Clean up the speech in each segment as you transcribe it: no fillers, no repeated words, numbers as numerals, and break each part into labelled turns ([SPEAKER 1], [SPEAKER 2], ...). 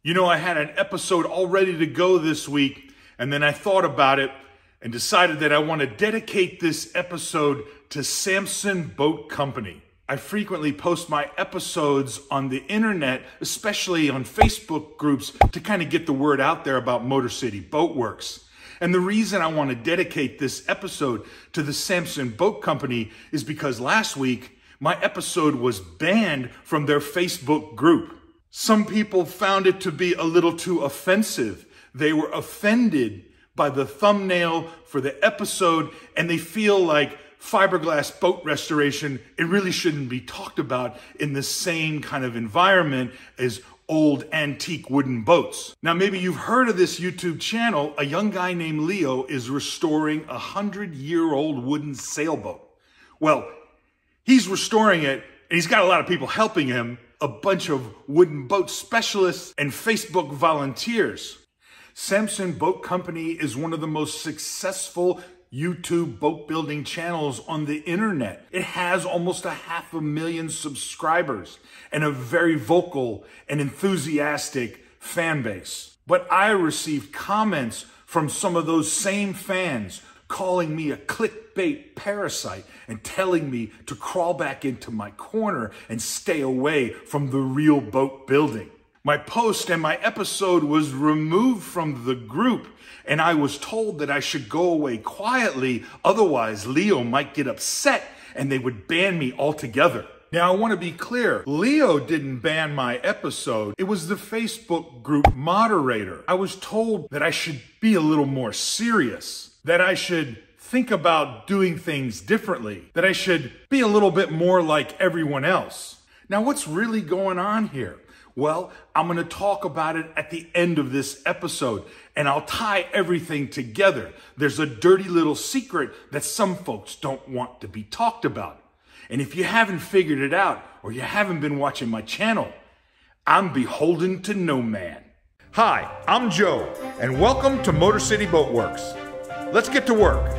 [SPEAKER 1] You know, I had an episode all ready to go this week, and then I thought about it and decided that I want to dedicate this episode to Sampson Boat Company. I frequently post my episodes on the internet, especially on Facebook groups, to kind of get the word out there about MotorCity Boat Werks. And the reason I want to dedicate this episode to the Sampson Boat Company is because last week, my episode was banned from their Facebook group. Some people found it to be a little too offensive. They were offended by the thumbnail for the episode, and they feel like fiberglass boat restoration, it really shouldn't be talked about in the same kind of environment as old antique wooden boats. Now, maybe you've heard of this YouTube channel. A young guy named Leo is restoring a 100-year-old wooden sailboat. Well, he's restoring it, and he's got a lot of people helping him, a bunch of wooden boat specialists and Facebook volunteers. Sampson Boat Company is one of the most successful YouTube boat building channels on the internet. It has almost 500,000 subscribers and a very vocal and enthusiastic fan base. But I received comments from some of those same fans calling me a clickbait parasite and telling me to crawl back into my corner and stay away from the real boat building. My post and my episode was removed from the group, and I was told that I should go away quietly, otherwise Leo might get upset and they would ban me altogether. Now, I want to be clear, Leo didn't ban my episode. It was the Facebook group moderator. I was told that I should be a little more serious, that I should think about doing things differently, that I should be a little bit more like everyone else. Now, what's really going on here? Well, I'm going to talk about it at the end of this episode, and I'll tie everything together. There's a dirty little secret that some folks don't want to be talked about. And if you haven't figured it out, or you haven't been watching my channel, I'm beholden to no man. Hi, I'm Joe, and welcome to MotorCity Boat Werks. Let's get to work.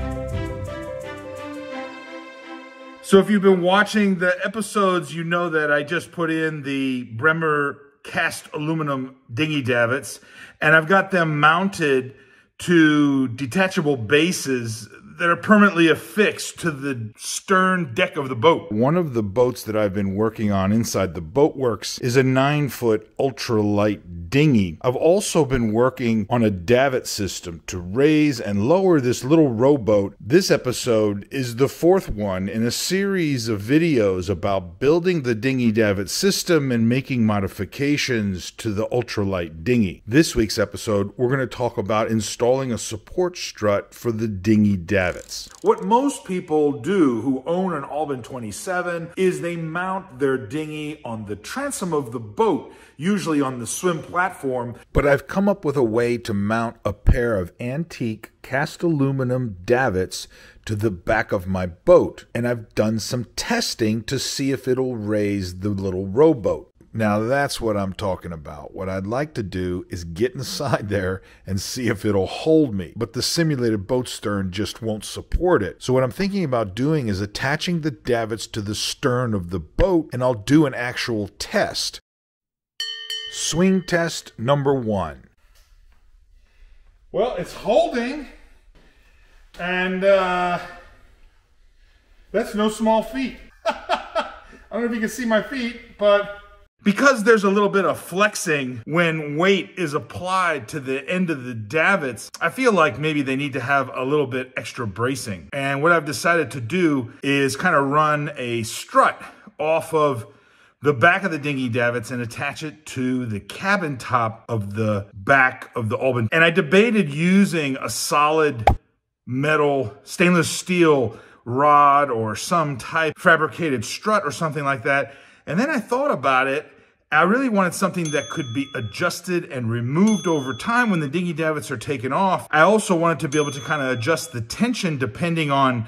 [SPEAKER 1] So if you've been watching the episodes, you know that I just put in the Bremer cast aluminum dinghy davits, and I've got them mounted to detachable bases that are permanently affixed to the stern deck of the boat. One of the boats that I've been working on inside the Boat Werks is a 9-foot ultralight dinghy. I've also been working on a davit system to raise and lower this little rowboat. This episode is the 4th one in a series of videos about building the dinghy davit system and making modifications to the ultralight dinghy. This week's episode, we're going to talk about installing a support strut for the dinghy davit. What most people do who own an Albin 27 is they mount their dinghy on the transom of the boat, usually on the swim platform. But I've come up with a way to mount a pair of antique cast aluminum davits to the back of my boat, and I've done some testing to see if it'll raise the little rowboat. Now that's what I'm talking about. What I'd like to do is get inside there and see if it'll hold me. But the simulated boat stern just won't support it. So what I'm thinking about doing is attaching the davits to the stern of the boat, and I'll do an actual test. Swing test number 1. Well, it's holding, and that's no small feat. I don't know if you can see my feet, but because there's a little bit of flexing when weight is applied to the end of the davits, I feel like maybe they need to have a little bit extra bracing. And what I've decided to do is kind of run a strut off of the back of the dinghy davits and attach it to the cabin top of the back of the Albin. And I debated using a solid metal stainless steel rod or some type fabricated strut or something like that. And then I thought about it. I really wanted something that could be adjusted and removed over time when the dinghy davits are taken off. I also wanted to be able to kind of adjust the tension depending on,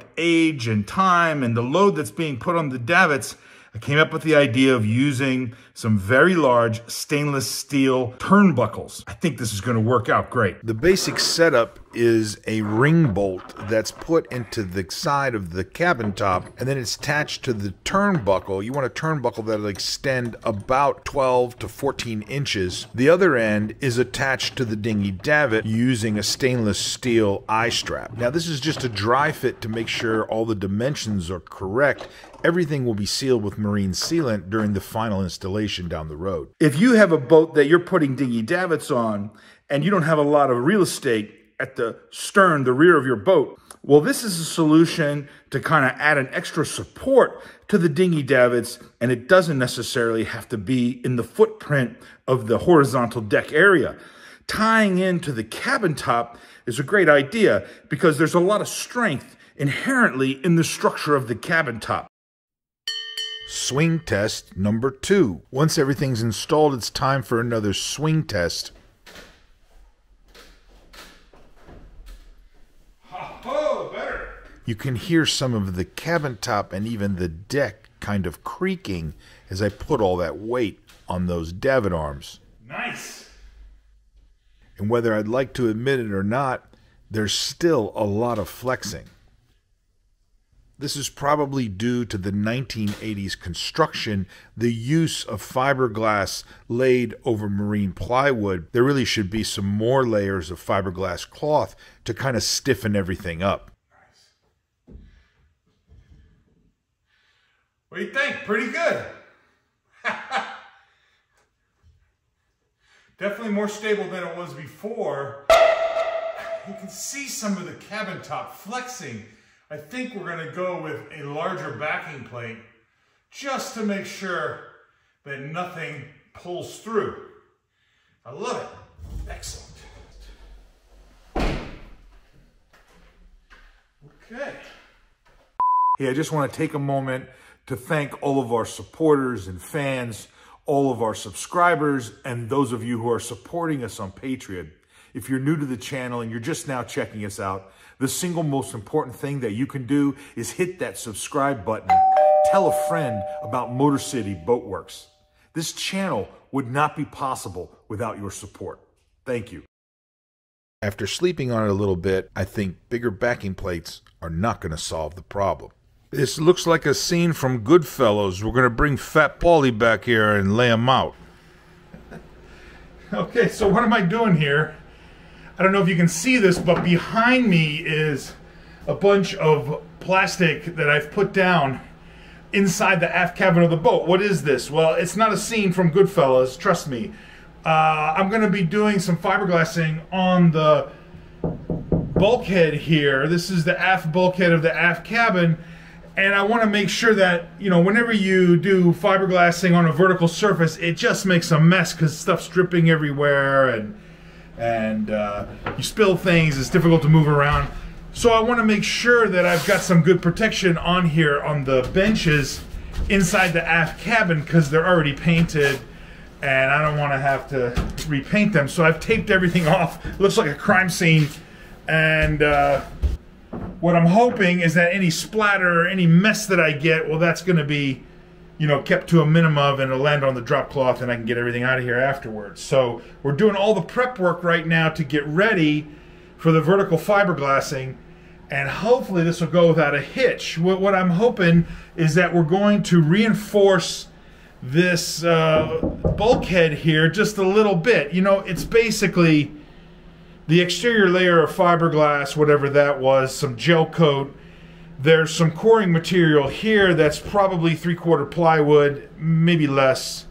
[SPEAKER 1] age and time and the load that's being put on the davits. I came up with the idea of using some very large stainless steel turnbuckles. I think this is going to work out great. The basic setup is a ring bolt that's put into the side of the cabin top, and then it's attached to the turnbuckle. You want a turnbuckle that'll extend about 12 to 14 inches. The other end is attached to the dinghy davit using a stainless steel eye strap. Now this is just a dry fit to make sure all the dimensions are correct. Everything will be sealed with marine sealant during the final installation down the road. If you have a boat that you're putting dinghy davits on and you don't have a lot of real estate at the stern, the rear of your boat, well, this is a solution to kind of add an extra support to the dinghy davits, and it doesn't necessarily have to be in the footprint of the horizontal deck area. Tying into the cabin top is a great idea because there's a lot of strength inherently in the structure of the cabin top. Swing test number 2. Once everything's installed, it's time for another swing test. Oh, better. You can hear some of the cabin top and even the deck kind of creaking as I put all that weight on those davit arms. Nice. And whether I'd like to admit it or not, there's still a lot of flexing. This is probably due to the 1980s construction, the use of fiberglass laid over marine plywood. There really should be some more layers of fiberglass cloth to kind of stiffen everything up. Nice. What do you think? Pretty good. Definitely more stable than it was before. You can see some of the cabin top flexing. I think we're going to go with a larger backing plate just to make sure that nothing pulls through. I love it. Excellent. Okay. Hey, I just want to take a moment to thank all of our supporters and fans, all of our subscribers, and those of you who are supporting us on Patreon. If you're new to the channel and you're just now checking us out, the single most important thing that you can do is hit that subscribe button. Tell a friend about MotorCity Boat Werks. This channel would not be possible without your support. Thank you. After sleeping on it a little bit, I think bigger backing plates are not going to solve the problem. This looks like a scene from Goodfellas. We're going to bring Fat Paulie back here and lay him out. Okay, so what am I doing here? I don't know if you can see this, but behind me is a bunch of plastic that I've put down inside the aft cabin of the boat. What is this? Well, it's not a scene from Goodfellas, trust me. I'm going to be doing some fiberglassing on the bulkhead here. This is the aft bulkhead of the aft cabin, and I want to make sure that, you know, whenever you do fiberglassing on a vertical surface, it just makes a mess because stuff's dripping everywhere, and you spill things, it's difficult to move around. So I want to make sure that I've got some good protection on here on the benches inside the aft cabin because they're already painted and I don't want to have to repaint them. So I've taped everything off. It looks like a crime scene, and what I'm hoping is that any splatter or any mess that I get, well, that's going to be, you know, kept to a minimum, and it'll land on the drop cloth and I can get everything out of here afterwards. So we're doing all the prep work right now to get ready for the vertical fiberglassing, and hopefully this will go without a hitch. What I'm hoping is that we're going to reinforce this bulkhead here just a little bit. You know, it's basically the exterior layer of fiberglass, whatever that was, some gel coat. There's some coring material here that's probably 3/4 plywood, maybe less.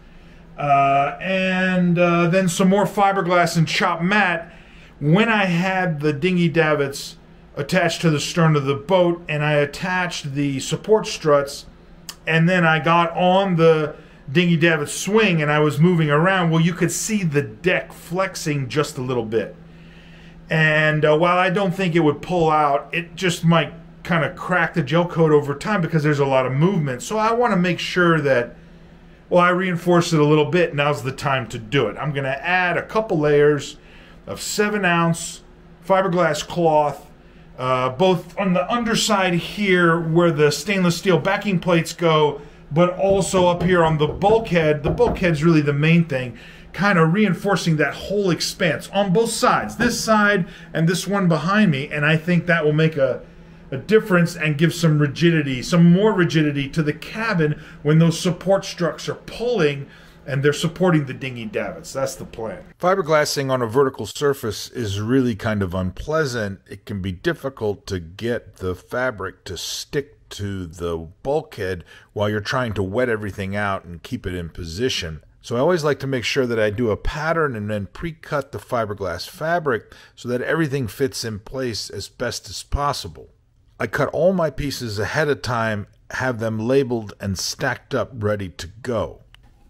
[SPEAKER 1] And then some more fiberglass and chopped mat. When I had the dinghy davits attached to the stern of the boat and I attached the support struts, and then I got on the dinghy davit swing and I was moving around, well, you could see the deck flexing just a little bit. And while I don't think it would pull out, it just might kind of crack the gel coat over time because there's a lot of movement. So I want to make sure that, well, I reinforce it a little bit. Now's the time to do it. I'm going to add a couple layers of 7-ounce fiberglass cloth, both on the underside here where the stainless steel backing plates go, but also up here on the bulkhead. The bulkhead's really the main thing, kind of reinforcing that whole expanse on both sides, this side and this one behind me, and I think that will make a difference and give some rigidity, some more rigidity to the cabin when those support struts are pulling and they're supporting the dinghy davits. That's the plan. Fiberglassing on a vertical surface is really kind of unpleasant. It can be difficult to get the fabric to stick to the bulkhead while you're trying to wet everything out and keep it in position. So I always like to make sure that I do a pattern and then pre-cut the fiberglass fabric so that everything fits in place as best as possible. I cut all my pieces ahead of time, have them labeled and stacked up ready to go.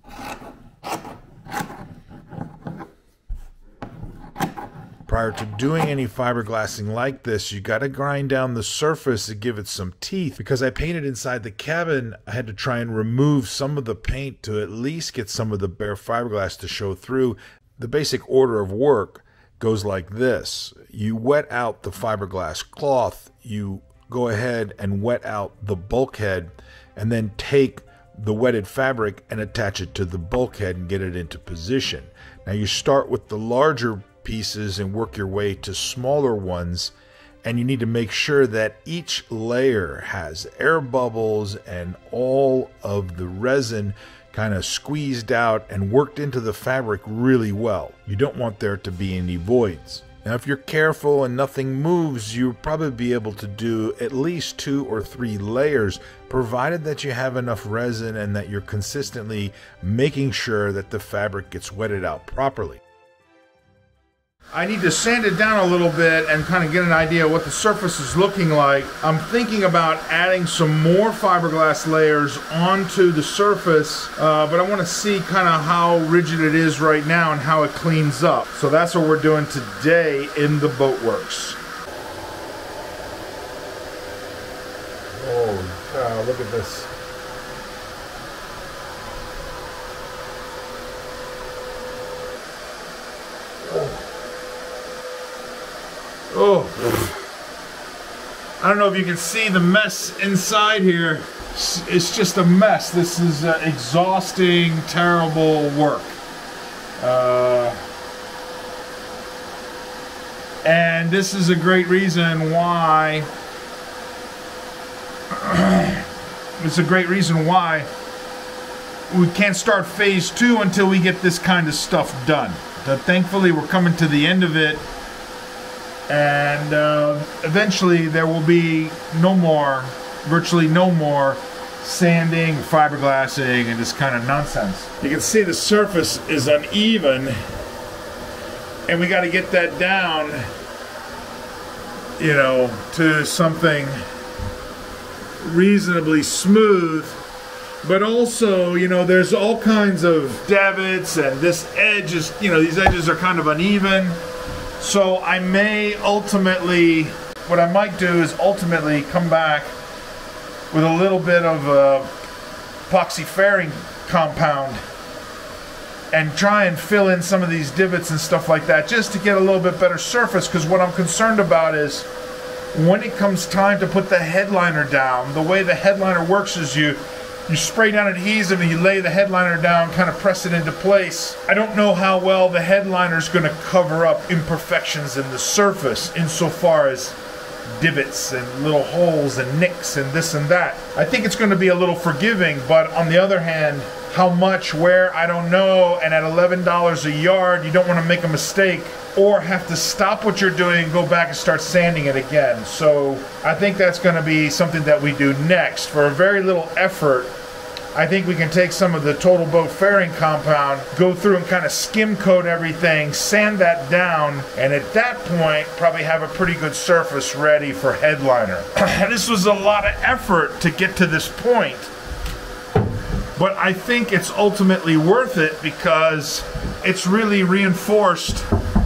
[SPEAKER 1] Prior to doing any fiberglassing like this, you got to grind down the surface and give it some teeth. Because I painted inside the cabin, I had to try and remove some of the paint to at least get some of the bare fiberglass to show through. The basic order of work goes like this. You wet out the fiberglass cloth, you go ahead and wet out the bulkhead, and then take the wetted fabric and attach it to the bulkhead and get it into position. Now you start with the larger pieces and work your way to smaller ones, and you need to make sure that each layer has air bubbles and all of the resin kind of squeezed out and worked into the fabric really well. You don't want there to be any voids. Now if you're careful and nothing moves, you'll probably be able to do at least 2 or 3 layers, provided that you have enough resin and that you're consistently making sure that the fabric gets wetted out properly. I need to sand it down a little bit and kind of get an idea of what the surface is looking like. I'm thinking about adding some more fiberglass layers onto the surface, but I want to see kind of how rigid it is right now and how it cleans up. So that's what we're doing today in the Boat Werks. Holy cow, look at this. Oh, I don't know if you can see the mess inside here. It's just a mess. This is exhausting, terrible work. And this is a great reason why it's a great reason why we can't start phase 2 until we get this kind of stuff done. But thankfully we're coming to the end of it. And eventually there will be virtually no more sanding, fiberglassing, and this kind of nonsense. You can see the surface is uneven, and we got to get that down, you know, to something reasonably smooth. But also, you know, there's all kinds of davits, and this edge is, you know, these edges are kind of uneven. So I may ultimately, what I might do is ultimately come back with a little bit of epoxy fairing compound and try and fill in some of these divots and stuff like that just to get a little bit better surface, because what I'm concerned about is when it comes time to put the headliner down, the way the headliner works is you spray down adhesive and you lay the headliner down, kind of press it into place. I don't know how well the headliner is going to cover up imperfections in the surface insofar as divots and little holes and nicks and this and that. I think it's going to be a little forgiving, but on the other hand, how much, where, I don't know, and at $11 a yard, you don't want to make a mistake or have to stop what you're doing and go back and start sanding it again. So I think that's going to be something that we do next. For a very little effort, I think we can take some of the Total Boat fairing compound, go through and kind of skim coat everything, sand that down, and at that point probably have a pretty good surface ready for headliner. This was a lot of effort to get to this point, but I think it's ultimately worth it because it's really reinforced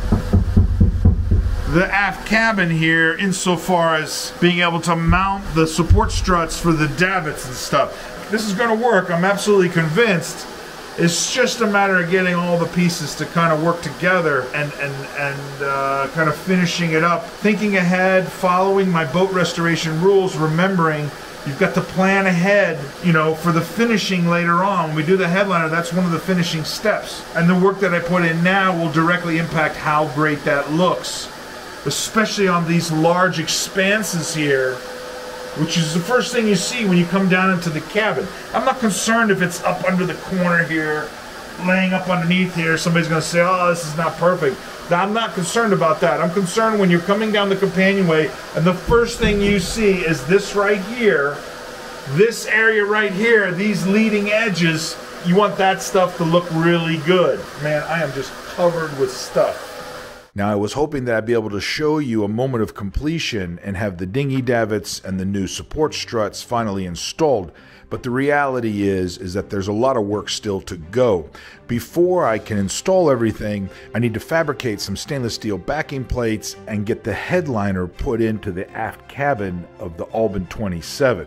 [SPEAKER 1] the aft cabin here insofar as being able to mount the support struts for the davits and stuff. This is going to work, I'm absolutely convinced, It's just a matter of getting all the pieces to kind of work together and kind of finishing it up. Thinking ahead, following my boat restoration rules, remembering you've got to plan ahead, you know, for the finishing later on. When we do the headliner, that's one of the finishing steps. And the work that I put in now will directly impact how great that looks, especially on these large expanses here, which is the first thing you see when you come down into the cabin. I'm not concerned if it's up under the corner here, laying up underneath here. Somebody's going to say, oh, this is not perfect. I'm not concerned about that. I'm concerned when you're coming down the companionway and the first thing you see is this right here, this area right here, these leading edges. You want that stuff to look really good. Man, I am just covered with stuff. Now, I was hoping that I'd be able to show you a moment of completion and have the dinghy davits and the new support struts finally installed, but the reality is that there's a lot of work still to go. Before I can install everything, I need to fabricate some stainless steel backing plates and get the headliner put into the aft cabin of the Albin 27.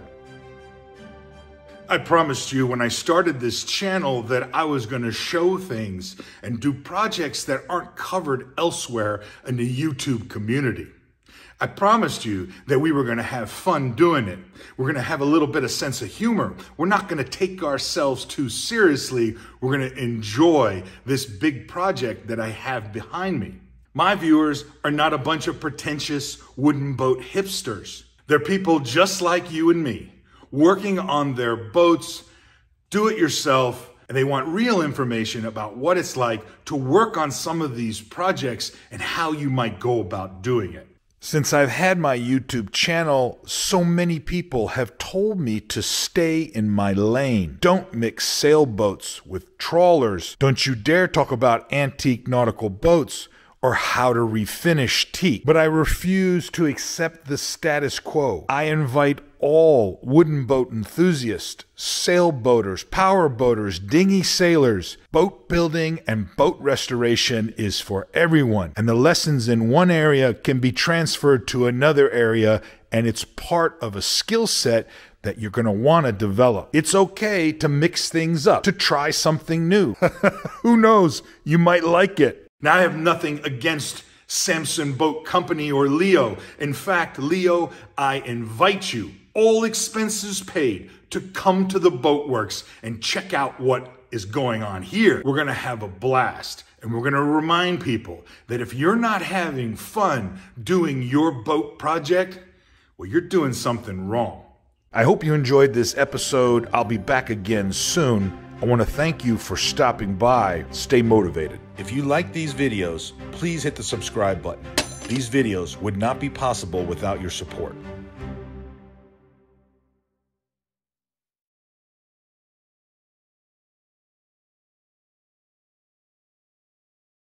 [SPEAKER 1] I promised you when I started this channel that I was going to show things and do projects that aren't covered elsewhere in the YouTube community. I promised you that we were going to have fun doing it. We're going to have a little bit of sense of humor. We're not going to take ourselves too seriously. We're going to enjoy this big project that I have behind me. My viewers are not a bunch of pretentious wooden boat hipsters. They're people just like you and me, working on their boats, do it yourself, and they want real information about what it's like to work on some of these projects and how you might go about doing it. Since I've had my YouTube channel, so many people have told me to stay in my lane. Don't mix sailboats with trawlers. Don't you dare talk about antique nautical boats or how to refinish teak. But I refuse to accept the status quo. I invite all wooden boat enthusiasts, sailboaters, power boaters, dinghy sailors. Boat building and boat restoration is for everyone, and the lessons in one area can be transferred to another area, and it's part of a skill set that you're going to want to develop. It's okay to mix things up, to try something new. Who knows? You might like it. Now, I have nothing against Sampson Boat Company or Leo. In fact, Leo, I invite you, all expenses paid, to come to the Boat Werks and check out what is going on here. We're going to have a blast, and we're going to remind people that if you're not having fun doing your boat project, well, you're doing something wrong. I hope you enjoyed this episode. I'll be back again soon. I want to thank you for stopping by. Stay motivated. If you like these videos, please hit the subscribe button. These videos would not be possible without your support.